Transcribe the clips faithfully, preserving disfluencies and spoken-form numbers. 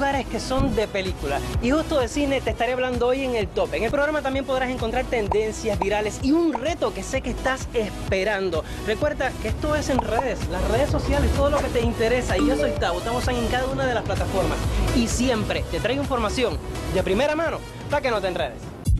lugares que son de película. Y justo de cine te estaré hablando hoy en el Top. En el programa también podrás encontrar tendencias virales y un reto que sé que estás esperando. Recuerda que esto es en redes, las redes sociales, todo lo que te interesa. Y yo soy Tavo, estamos en cada una de las plataformas. Y siempre te traigo información de primera mano para que no te enredes.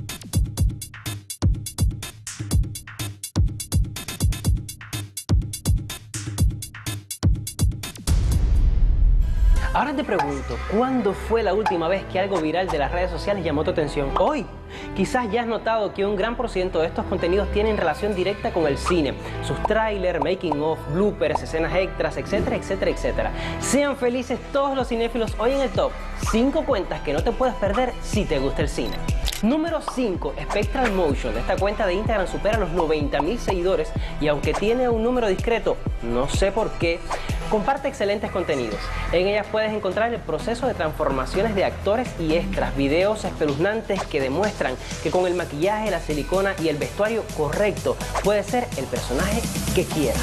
Ahora te pregunto, ¿cuándo fue la última vez que algo viral de las redes sociales llamó tu atención? Hoy. Quizás ya has notado que un gran por ciento de estos contenidos tienen relación directa con el cine. Sus trailers, making of, bloopers, escenas extras, etcétera, etcétera, etcétera. Sean felices todos los cinéfilos hoy en el Top. cinco cuentas que no te puedes perder si te gusta el cine. Número cinco, Spectral Motion. Esta cuenta de Instagram supera los noventa mil seguidores y aunque tiene un número discreto, no sé por qué, comparte excelentes contenidos. En ellas puedes encontrar el proceso de transformaciones de actores y extras, videos espeluznantes que demuestran que con el maquillaje, la silicona y el vestuario correcto puede ser el personaje que quieras.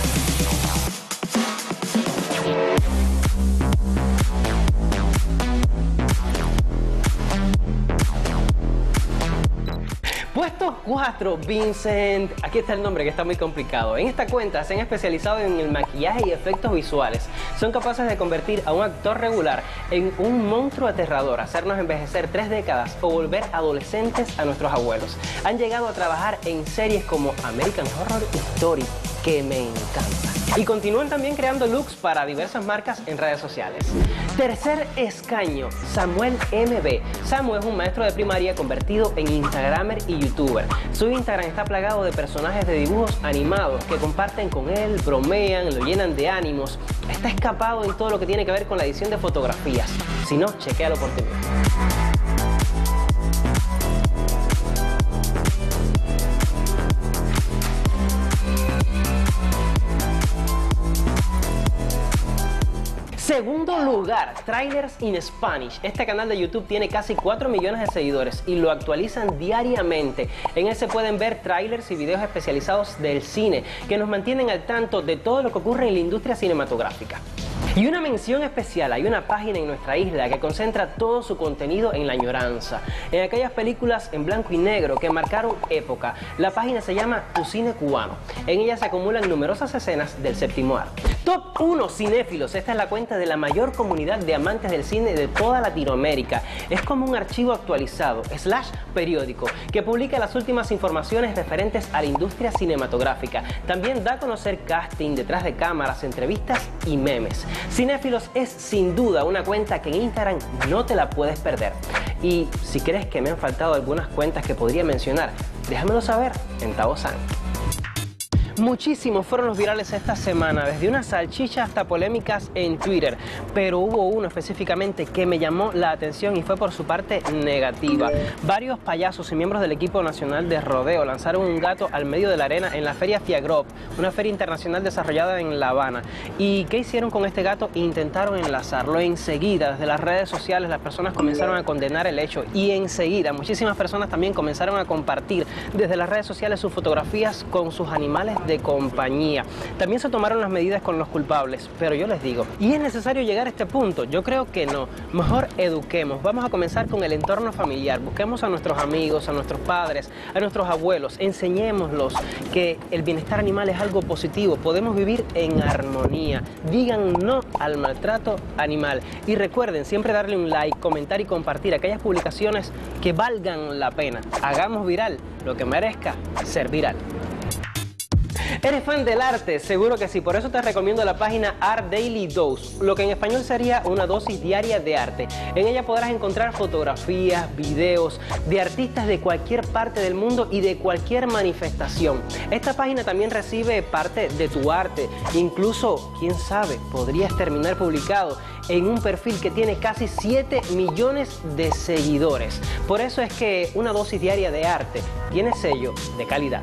Puesto cuatro, Vincent. Aquí está el nombre que está muy complicado. En esta cuenta se han especializado en el maquillaje y efectos visuales. Son capaces de convertir a un actor regular en un monstruo aterrador, hacernos envejecer tres décadas o volver adolescentes a nuestros abuelos. Han llegado a trabajar en series como American Horror Story, que me encanta. Y continúan también creando looks para diversas marcas en redes sociales. Tercer escaño, Samuel M B. Samu es un maestro de primaria convertido en Instagramer y YouTuber. Su Instagram está plagado de personajes de dibujos animados que comparten con él, bromean, lo llenan de ánimos. Está escapado en todo lo que tiene que ver con la edición de fotografías. Si no, chequéalo por ti mismo. Segundo lugar, Trailers in Spanish. Este canal de YouTube tiene casi cuatro millones de seguidores y lo actualizan diariamente. En él se pueden ver trailers y videos especializados del cine que nos mantienen al tanto de todo lo que ocurre en la industria cinematográfica. Y una mención especial, hay una página en nuestra isla que concentra todo su contenido en la añoranza, en aquellas películas en blanco y negro que marcaron época. La página se llama Tu Cine Cubano. En ella se acumulan numerosas escenas del séptimo arte. Top uno, Cinéfilos. Esta es la cuenta de la mayor comunidad de amantes del cine de toda Latinoamérica. Es como un archivo actualizado, slash periódico, que publica las últimas informaciones referentes a la industria cinematográfica. También da a conocer casting, detrás de cámaras, entrevistas y memes. Cinéfilos es sin duda una cuenta que en Instagram no te la puedes perder. Y si crees que me han faltado algunas cuentas que podría mencionar, déjamelo saber en Tavo San. Muchísimos fueron los virales esta semana, desde una salchicha hasta polémicas en Twitter, pero hubo uno específicamente que me llamó la atención y fue por su parte negativa. Varios payasos y miembros del equipo nacional de rodeo lanzaron un gato al medio de la arena en la feria Fiagrop, una feria internacional desarrollada en La Habana. ¿Y qué hicieron con este gato? Intentaron enlazarlo. Enseguida, desde las redes sociales, las personas comenzaron a condenar el hecho y enseguida muchísimas personas también comenzaron a compartir desde las redes sociales sus fotografías con sus animales de compañía. También se tomaron las medidas con los culpables, pero yo les digo, ¿y es necesario llegar a este punto? Yo creo que no. Mejor eduquemos. Vamos a comenzar con el entorno familiar. Busquemos a nuestros amigos, a nuestros padres, a nuestros abuelos. Enseñémoslos que el bienestar animal es algo positivo. Podemos vivir en armonía. Digan no al maltrato animal. Y recuerden siempre darle un like, comentar y compartir aquellas publicaciones que valgan la pena. Hagamos viral lo que merezca ser viral. ¿Eres fan del arte? Seguro que sí, por eso te recomiendo la página Art Daily Dose, lo que en español sería una dosis diaria de arte. En ella podrás encontrar fotografías, videos de artistas de cualquier parte del mundo y de cualquier manifestación. Esta página también recibe parte de tu arte, incluso, quién sabe, podrías terminar publicado en un perfil que tiene casi siete millones de seguidores. Por eso es que una dosis diaria de arte tiene sello de calidad.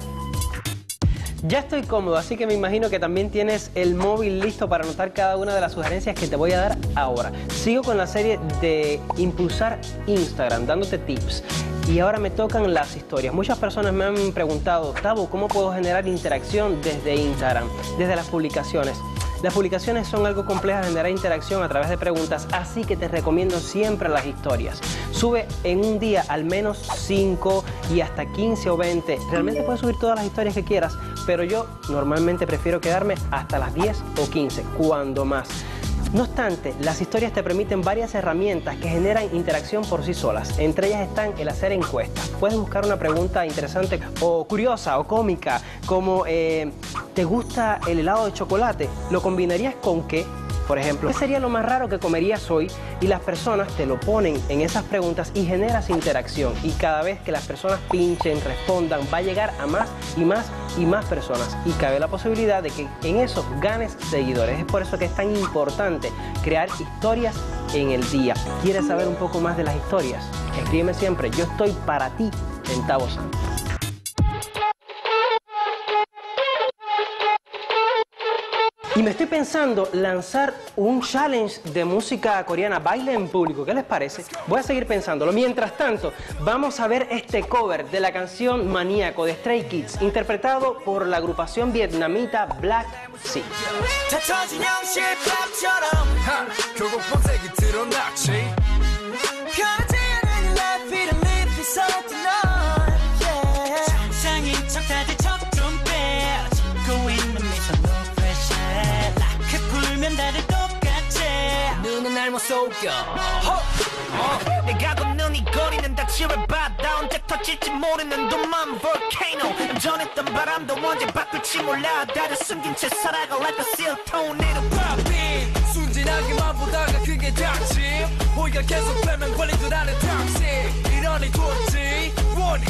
Ya estoy cómodo, así que me imagino que también tienes el móvil listo para anotar cada una de las sugerencias que te voy a dar ahora. Sigo con la serie de impulsar Instagram, dándote tips. Y ahora me tocan las historias. Muchas personas me han preguntado, Tavo, ¿cómo puedo generar interacción desde Instagram, desde las publicaciones? Las publicaciones son algo complejas de generar interacción a través de preguntas, así que te recomiendo siempre las historias. Sube en un día al menos cinco y hasta quince o veinte. Realmente puedes subir todas las historias que quieras, pero yo normalmente prefiero quedarme hasta las diez o quince, cuando más. No obstante, las historias te permiten varias herramientas que generan interacción por sí solas. Entre ellas están el hacer encuestas. Puedes buscar una pregunta interesante o curiosa o cómica, como eh, ¿te gusta el helado de chocolate? ¿Lo combinarías con qué? Por ejemplo, ¿qué sería lo más raro que comerías hoy? Y las personas te lo ponen en esas preguntas y generas interacción. Y cada vez que las personas pinchen, respondan, va a llegar a más y más y más personas. Y cabe la posibilidad de que en eso ganes seguidores. Es por eso que es tan importante crear historias en el día. ¿Quieres saber un poco más de las historias? Escríbeme siempre. Yo estoy para ti en Tavo San. Y me estoy pensando lanzar un challenge de música coreana, baile en público. ¿Qué les parece? Voy a seguir pensándolo. Mientras tanto, vamos a ver este cover de la canción Maníaco de Stray Kids, interpretado por la agrupación vietnamita Black Sea. 날 속여 어, 내가 걷는 이 거리는 다 치열받아 언제 터질지 모르는 둠만 volcano 전했던 바람도 언제 바꿀지 몰라 다들 숨긴 채 살아가 like a seal tornado popping 순진하게만 보다가 그게 닥침 호의가 계속되면 권리들 안에 닥치 이러니 좋지 원이.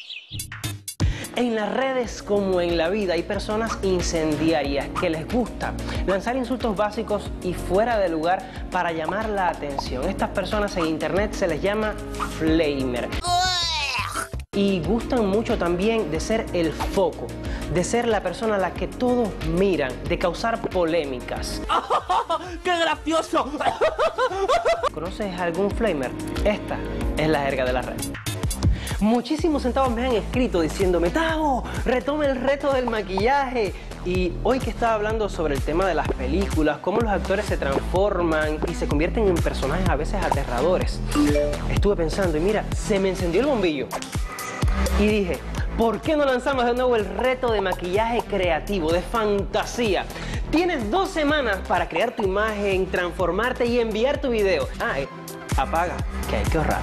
En las redes como en la vida hay personas incendiarias que les gusta lanzar insultos básicos y fuera de lugar para llamar la atención. Estas personas en internet se les llama flamer. Y gustan mucho también de ser el foco, de ser la persona a la que todos miran, de causar polémicas. ¡Qué gracioso! ¿Conoces algún flamer? Esta es la jerga de la red. Muchísimos centavos me han escrito diciéndome, Tavo, retome el reto del maquillaje. Y hoy que estaba hablando sobre el tema de las películas, cómo los actores se transforman y se convierten en personajes a veces aterradores, estuve pensando y mira, se me encendió el bombillo. Y dije, ¿por qué no lanzamos de nuevo el reto de maquillaje creativo, de fantasía? Tienes dos semanas para crear tu imagen, transformarte y enviar tu video. Ah, eh, apaga, que hay que ahorrar.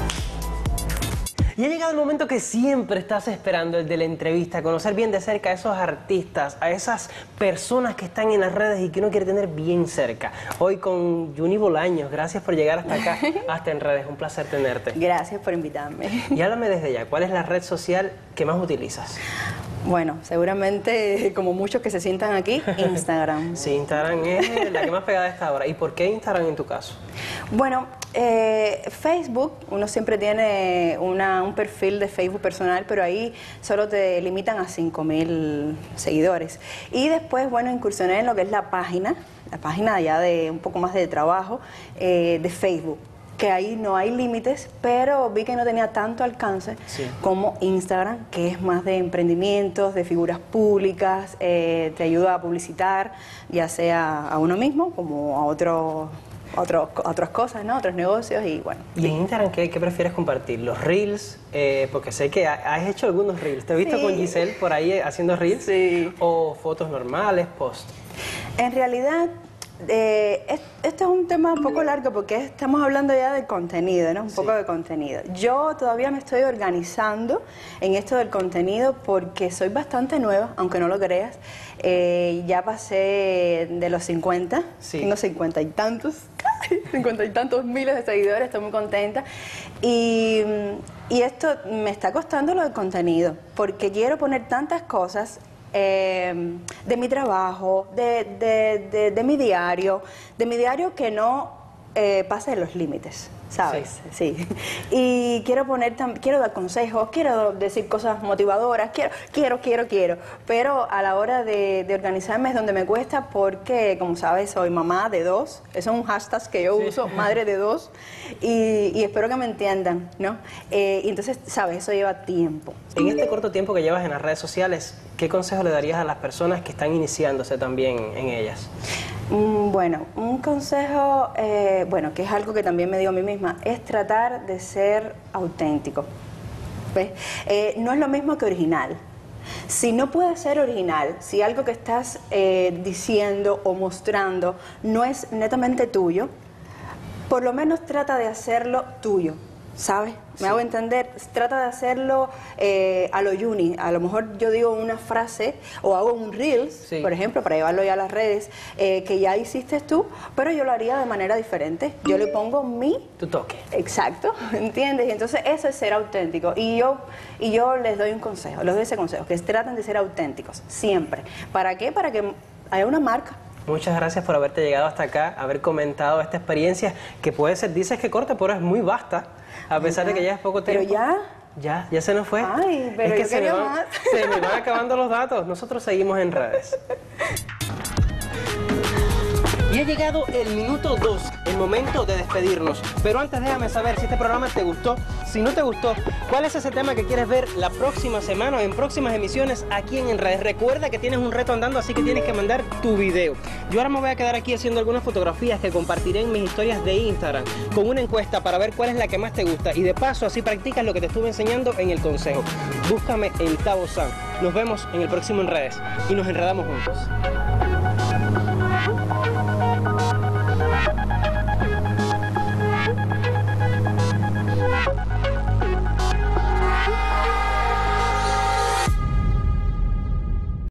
Y ha llegado el momento que siempre estás esperando, el de la entrevista, conocer bien de cerca a esos artistas, a esas personas que están en las redes y que uno quiere tener bien cerca. Hoy con Juni Bolaños, gracias por llegar hasta acá, hasta en redes, un placer tenerte. Gracias por invitarme. Y háblame desde ya, ¿cuál es la red social que más utilizas? Bueno, seguramente, como muchos que se sientan aquí, Instagram. Sí, Instagram es la que más pegada está ahora. ¿Y por qué Instagram en tu caso? Bueno, eh, Facebook, uno siempre tiene una, un perfil de Facebook personal, pero ahí solo te limitan a cinco mil seguidores. Y después, bueno, incursioné en lo que es la página, la página ya de un poco más de trabajo, eh, de Facebook, que ahí no hay límites, pero vi que no tenía tanto alcance sí. como Instagram, que es más de emprendimientos, de figuras públicas, eh, te ayuda a publicitar, ya sea a uno mismo como a otro, otro, otras cosas, ¿no? Otros negocios y bueno. ¿Y en Instagram qué, qué prefieres compartir? ¿Los reels? Eh, porque sé que has hecho algunos reels. ¿Te he visto sí. con Giselle por ahí haciendo reels? Sí. ¿O fotos normales, post? En realidad, Eh, esto es un tema un poco largo porque estamos hablando ya del contenido, ¿no? Un sí. poco de contenido. Yo todavía me estoy organizando en esto del contenido porque soy bastante nueva, aunque no lo creas. Eh, ya pasé de los cincuenta, sí. tengo cincuenta y tantos, cincuenta y tantos miles de seguidores, estoy muy contenta. Y, y esto me está costando lo del contenido porque quiero poner tantas cosas Eh, de mi trabajo, de, de, de, de mi diario, de mi diario que no eh, pase los límites, ¿sabes? Sí. sí. Y quiero poner, quiero dar consejos, quiero decir cosas motivadoras, quiero, quiero, quiero, quiero. Pero a la hora de, de organizarme es donde me cuesta porque, como sabes, soy mamá de dos. Eso es un hashtag que yo sí. uso, madre de dos. Y, y espero que me entiendan, ¿no? Eh, y entonces, ¿sabes? Eso lleva tiempo. En este corto tiempo que llevas en las redes sociales, ¿qué consejo le darías a las personas que están iniciándose también en ellas? Mm, bueno, un consejo, eh, bueno, que es algo que también me digo a mí misma, es tratar de ser auténtico. ¿Ves? Eh, no es lo mismo que original. Si no puedes ser original, si algo que estás eh, diciendo o mostrando no es netamente tuyo, por lo menos trata de hacerlo tuyo, ¿sabes? Me sí. hago entender, trata de hacerlo eh, a lo uni. A lo mejor yo digo una frase o hago un Reels, sí. por ejemplo, para llevarlo ya a las redes, eh, que ya hiciste tú, pero yo lo haría de manera diferente. Yo le pongo mi... Tu toque. Exacto, ¿entiendes? Y entonces eso es ser auténtico. Y yo, y yo les doy un consejo, les doy ese consejo, que traten de ser auténticos, siempre. ¿Para qué? Para que haya una marca. Muchas gracias por haberte llegado hasta acá, haber comentado esta experiencia que puede ser, dices que corta, pero es muy vasta, a pesar ya, de que ya es poco tiempo. Pero ya... Ya, ya se nos fue. Ay, pero es que yo se, me van, más. se me van acabando los datos. Nosotros seguimos en redes. Y ha llegado el minuto dos, el momento de despedirnos. Pero antes déjame saber si este programa te gustó. Si no te gustó, ¿cuál es ese tema que quieres ver la próxima semana o en próximas emisiones aquí en En Redes? Recuerda que tienes un reto andando, así que tienes que mandar tu video. Yo ahora me voy a quedar aquí haciendo algunas fotografías que compartiré en mis historias de Instagram con una encuesta para ver cuál es la que más te gusta. Y de paso así practicas lo que te estuve enseñando en el consejo. Búscame en Tavo San. Nos vemos en el próximo En Redes y nos enredamos juntos.